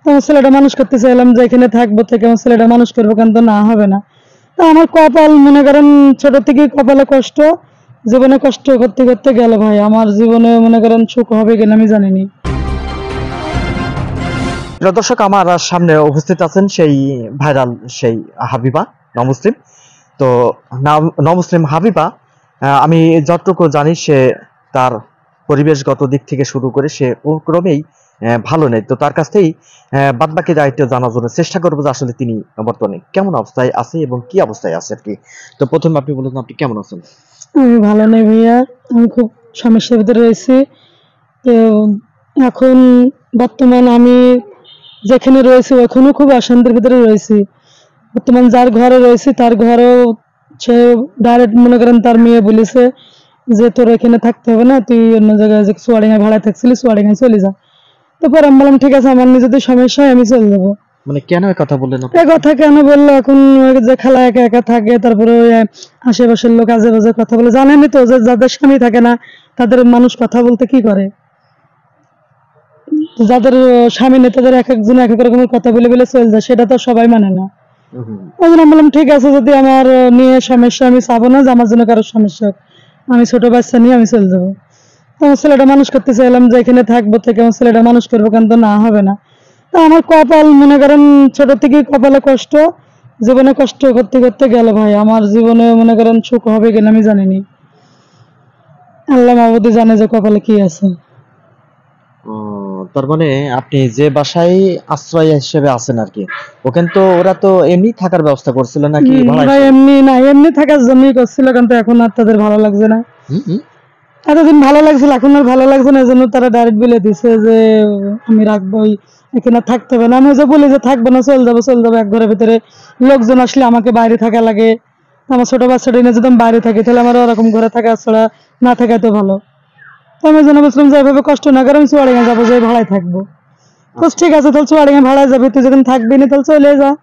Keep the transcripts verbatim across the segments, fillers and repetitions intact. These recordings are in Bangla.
তো আমার ছেলেটা মানুষ করতে চাইলাম যে এখানে থাকবো, থেকে আমার ছেলেটা মানুষ করবো, কিন্তু না হবে না। তো আমার কপাল মনে করেন ছোট থেকে কপালে কষ্ট, জীবনে কষ্ট করতে করতে গেল ভাই। আমার জীবনে মনে করেন সুখ হবে কিনা আমি জানিনি। প্রিয় দর্শক, আমার সামনে উপস্থিত আছেন সেই ভাইরাল সেই হাবিবা নমুসলিম। তো নমুসলিম হাবিবা, আমি যতটুকু জানি সে তার পরিবেশগত দিক থেকে শুরু করে সে ক্রমেই ভালো নেই। তো তার কাছ থেকেই বাদ বাকি দায়িত্ব জানার জন্য চেষ্টা করবো যে আসলে তিনি বর্তমানে কেমন অবস্থায় আছে এবং কি অবস্থায় আছে আর কি। তো প্রথমে আপনি বলুন, আপনি কেমন আছেন? আমি ভালো নেই ভাইয়া, আমি খুব সমস্যার ভিতরে রয়েছি। তো এখন বর্তমান আমি যেখানে রয়েছি ওখানেও খুব অশান্তির ভিতরে রয়েছি। বর্তমান যার ঘরে রয়েছি তার ঘরেও সে ডাইরেক্ট মনে করেন তার মেয়ে বলেছে যে তোর এখানে থাকতে হবে না, তুই অন্য জায়গায় যে চুয়াডাঙ্গায় ভাড়ায় থাকছিলি চুয়াডাঙ্গায় চলে যা। তারপর আমি বললাম ঠিক আছে, আমার নিজেদের সমস্যা আমি চলে যাবো। মানে কেন এই কথা বললেন? এই কথা কেন বললো, এখন যে খালা একা একা থাকে, তারপরে আশেপাশের লোক আজে বাজে কথা বলে। জানেনই তো যে যাদের স্বামী থাকে না তাদের মানুষ কথা বলতে কি করে, যাদের স্বামী নেই তাদের এক একজন এক এক রকমের কথা বলে বলে চলে যায়, সেটা তো সবাই মানে না। ওই জন্য আমি বললাম ঠিক আছে, যদি আমার নিয়ে সমস্যা, আমি চাবো না যে আমার জন্য কারোর সমস্যা হোক, আমি ছোট বাচ্চা নিয়ে আমি চলে যাবো। আমার ছেলেটা মানুষ করতে চাইলাম যে এখানে থাকবো, থেকে আমার ছেলেটা মানুষ করবো, কিন্তু না হবে না। তো আমার কপাল মনে করেন ছোট থেকে কপালে কষ্ট, জীবনে কষ্ট করতে করতে গেল ভাই। আমার জীবনে মনে করেন সুখ হবে কিনা আমি জানিনি। আল্লাহ মাহবুদি জানে যে কপালে কি আছে। তার মানে আপনি যে বাসায় আশ্রয় হিসেবে আছেন আর কি, ওখানে তো ওরা তো এমনি থাকার ব্যবস্থা করছিল নাকি? ভাই এমনি না, এমনি থাকার জন্যই করছিল, কিন্তু এখন আর তাদের ভালো লাগছে না। এতদিন ভালো লাগছিল, এখন আর ভালো লাগছে না, এজন্য তারা ডাইরেক্ট বলে দিছে যে আমি রাখবো, এখানে থাকতে হবে না। আমি যে বলি যে থাকবো না, চল যাবো চল যাবো, এক ঘরের ভিতরে লোকজন আসলে আমাকে বাইরে থাকা লাগে। আমার ছোট বাচ্চাটা নিয়ে যদি আমি বাইরে থাকি তাহলে আমার ওরকম ঘরে থাকা ছাড়া না থাকাই তো ভালো। তো আমি জন্য বলছিলাম যে এভাবে কষ্ট না করে আমি চুয়াডাঙ্গা যাবো, যে ভাড়ায় থাকবো। তো ঠিক আছে, তাহলে চুয়াডাঙ্গা ভাড়ায় যাবে, তুই যখন থাকবি না তাহলে চলে যা।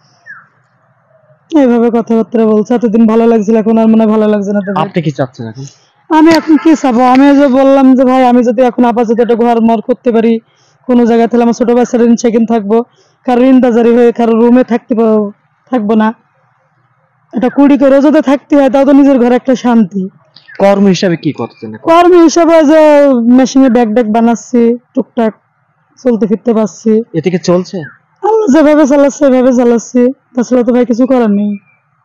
এইভাবে কথাবার্তা বলছে। এতদিন ভালো লাগছিল, এখন আর মনে ভালো লাগছে না। আপনি কি চাচ্ছেন এখন? আমি এখন কি চাবো, আমি যে বললাম যে ভাই আমি যদি এখন আপাতত একটা ঘর মর করতে পারি কোনো জায়গায়, তাহলে আমার ছোট বাচ্চার ঋণ সেখানে থাকবো, কারো ঋণদাজারি হয়ে কারো রুমে থাকতে থাকবো না। এটা কুড়ি করে যদি থাকতে হয় তাও তো নিজের ঘরে একটা শান্তি। কর্ম হিসাবে কি করছেন? কর্ম হিসাবে যে মেশিনে ব্যাগ ড্যাগ বানাচ্ছি, টুকটাক চলতে ফিরতে পারছি। এদিকে চলছে, আল্লাহ যেভাবে চালাচ্ছে এভাবে চালাচ্ছি, তাছাড়া তো ভাই কিছু করার নেই।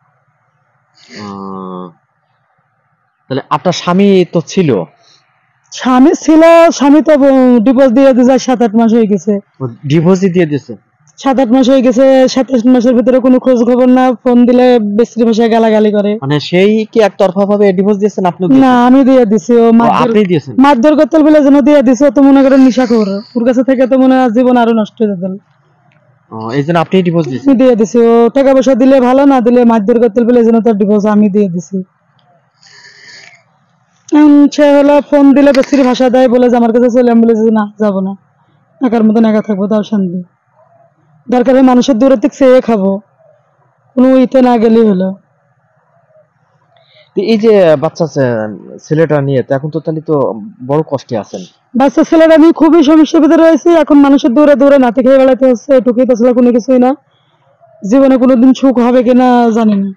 তাহলে আপনার স্বামী তো ছিল? স্বামী ছিল, স্বামী তো ডিভোর্স দিয়ে দিয়ে যায়, সাত আট মাস হয়ে গেছে। ডিভোর্সই দিয়ে দিয়েছে? সাত আট মাস হয়ে গেছে, সাত আট মাসের ভিতরে কোনো খোঁজ খবর না, ফোন দিলে বেশি ভাষায় গালাগালি করে। মানে সেই কি একতরফা ভাবে ডিভোর্স দিয়েছেন আপনি? না, আমি দিয়ে দিছি। ও আপনি দিয়েছেন? মারধর করতে বলে যেন দিয়ে দিছে, তো মনে করেন নিশাখোর, ওর কাছে থেকে তো মনে হয় জীবন আরো নষ্ট হয়ে যেত। এই জন্য আপনি ডিভোর্স দিয়েছেন? আমি দিয়ে দিছি। ও টাকা পয়সা দিলে ভালো, না দিলে মারধর করতে বলে যেন তার ডিভোর্স আমি দিয়ে দিছি। সে হলো ফোন দিলে বেশি ভাষা দেয়, বলে যে আমার কাছে চলে, আমি বলে যে না যাবো না, একার মতন একা থাকবো, তাও শান্তি। দরকার হয় মানুষের দূরে থেকে চেয়ে খাবো, কোনো ইতে না গেলেই হলো। এই যে বাচ্চা ছেলেটা নিয়ে তো এখন তো তাহলে তো বড় কষ্টে আছেন। বাচ্চা ছেলেটা নিয়ে খুবই সমস্যার ভিতরে রয়েছে। এখন মানুষের দূরে দূরে নাতি খেয়ে বেড়াতে হচ্ছে, এটুকুই, তাছাড়া কোনো কিছুই না। জীবনে কোনোদিন সুখ হবে কিনা জানি না।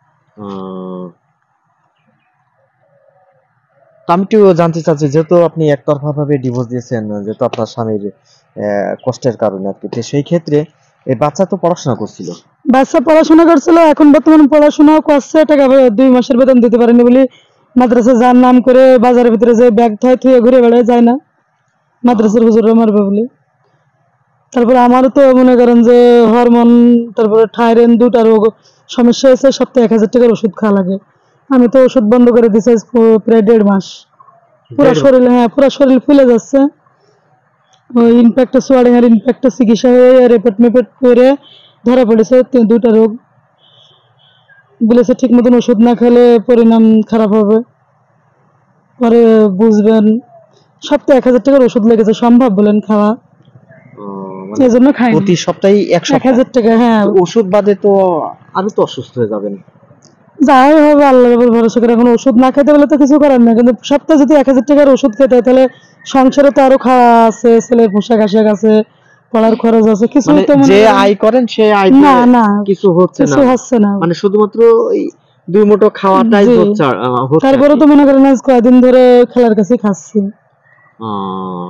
আমি একটু জানতে চাচ্ছি, যেহেতু আপনি একতরফা ভাবে ডিভোর্স দিয়েছেন, যেহেতু আপনার স্বামীর কষ্টের কারণে আর কি, সেই ক্ষেত্রে এই বাচ্চা তো পড়াশোনা করছিল? বাচ্চা পড়াশোনা করছিল, এখন বর্তমানে পড়াশোনাও করছে, টাকা দুই মাসের বেতন দিতে পারেনি বলে মাদ্রাসা যার নাম করে বাজারের ভিতরে যে ব্যাগ থয় থুয়ে ঘুরে বেড়ায়, যায় না মাদ্রাসার হুজুররা মারবে বলে। তারপরে আমারও তো মনে করেন যে হরমোন, তারপরে থাইরয়েড, দুটা রোগ সমস্যা হয়েছে, সপ্তাহে এক হাজার টাকার ওষুধ খাওয়া লাগে। আমি তো ওষুধ বন্ধ করে দিছি প্রায় দেড় মাস। পুরো শরীর, হ্যাঁ পুরো শরীর ফুলে যাচ্ছে। ওই ইনফেক্ট সোয়াডিংয়ের ইনফেক্ট চিকিৎসা হয়ে রেপেট মেপেট করে ধরা পড়েছে দুটা রোগ। বলেছে ঠিক মতন ওষুধ না খেলে পরিণাম খারাপ হবে, পরে বুঝবেন। সপ্তাহে এক হাজার টাকার ওষুধ লেগেছে, সম্ভব বলেন খাওয়া? এই জন্য খাই প্রতি সপ্তাহে এক হাজার টাকা। হ্যাঁ, ওষুধ বাদে তো আরো তো অসুস্থ হয়ে যাবেন। যাই হবে আল্লাহর উপর ভরসা করে, এখন ওষুধ না খেতে বলে তো কিছু করার না। কিন্তু সপ্তাহে যদি এক হাজার টাকার ওষুধ খেতে হয় তাহলে সংসারে তো আরো খাওয়া আছে, ছেলের পোশাক আশাক আছে, পড়ার খরচ আছে, কিছু মানে তো মনে যে করেন- আয় করেন সে আয় না না কিছু হচ্ছে না, কিছু হচ্ছে না। মানে শুধুমাত্র এই দুই মুঠো খাওয়াটাই জি। হচ্ছে আর- আহ, হচ্ছে আর তারপরে কি। তো মনে করেন আজ কয়দিন ধরে খেলার কাছে খাচ্ছি। আহ,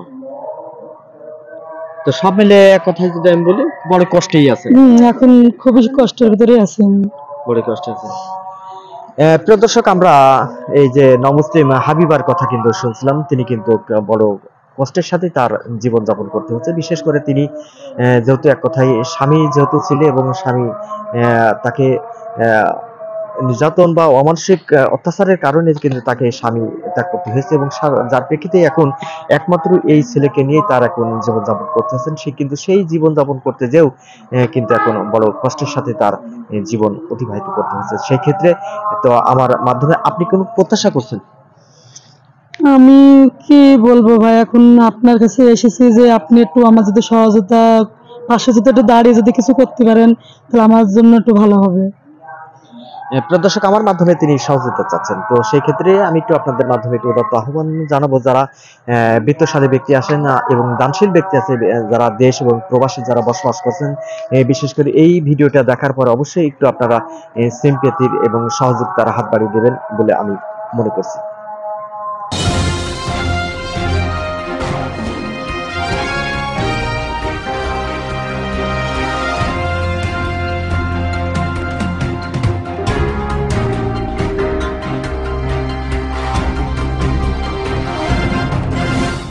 তো সব মিলে এক কথায় যদি আমি বলি বড় কষ্টেই আছে, হম এখন খুবই কষ্টের ভিতরে আছি আমি। বড় কষ্ট আছে। আহ, প্রিয় দর্শক, আমরা এই যে নমুসলিম হাবিবার কথা কিন্তু শুনছিলাম, তিনি কিন্তু বড় কষ্টের সাথে তার জীবন যাপন করতে হচ্ছে। বিশেষ করে তিনি আহ, যেহেতু এক কথায় স্বামী যেহেতু ছিল এবং স্বামী আহ, তাকে আহ, নির্যাতন বা অমানসিক আহ, অত্যাচারের কারণে কিন্তু তাকে স্বামী ত্যাগ করতে হয়েছে, এবং সা- যার প্রেক্ষিতে এখন একমাত্র এই ছেলেকে নিয়ে তার এখন জীবনযাপন করতেছেন। সে কিন্তু সেই জীবনযাপন করতে যেও আহ, কিন্তু এখন বড় কষ্টের সাথে তার আহ, জীবন অতিবাহিত করতে হচ্ছে। সেই ক্ষেত্রে তো আমার মাধ্যমে আপনি কোন প্রত্যাশা করছেন? আমি কি বলবো ভাই, এখন আপনার কাছে এসেছি যে আপনি একটু আমার যদি সহযোগিতা, পাশে যদি একটু দাঁড়িয়ে যদি কিছু করতে পারেন তাহলে আমার জন্য একটু ভালো হবে। আহ, প্রিয় দর্শক, আমার মাধ্যমে তিনি সহযোগিতা চাচ্ছেন, তো সেই ক্ষেত্রে আমি একটু আপনাদের মাধ্যমে একটু উদাত্ত আহ্বান জানাবো, যারা আহ, বিত্তশালী ব্যক্তি আছেন আহ, এবং দানশীল ব্যক্তি আছে, আহ, যারা দেশ এবং প্রবাসে যারা বসবাস করছেন, আহ, বিশেষ করে এই ভিডিওটা দেখার পর অবশ্যই একটু আপনারা সিম্পেথির এবং সহযোগিতার হাত বাড়িয়ে দেবেন বলে আমি মনে করছি।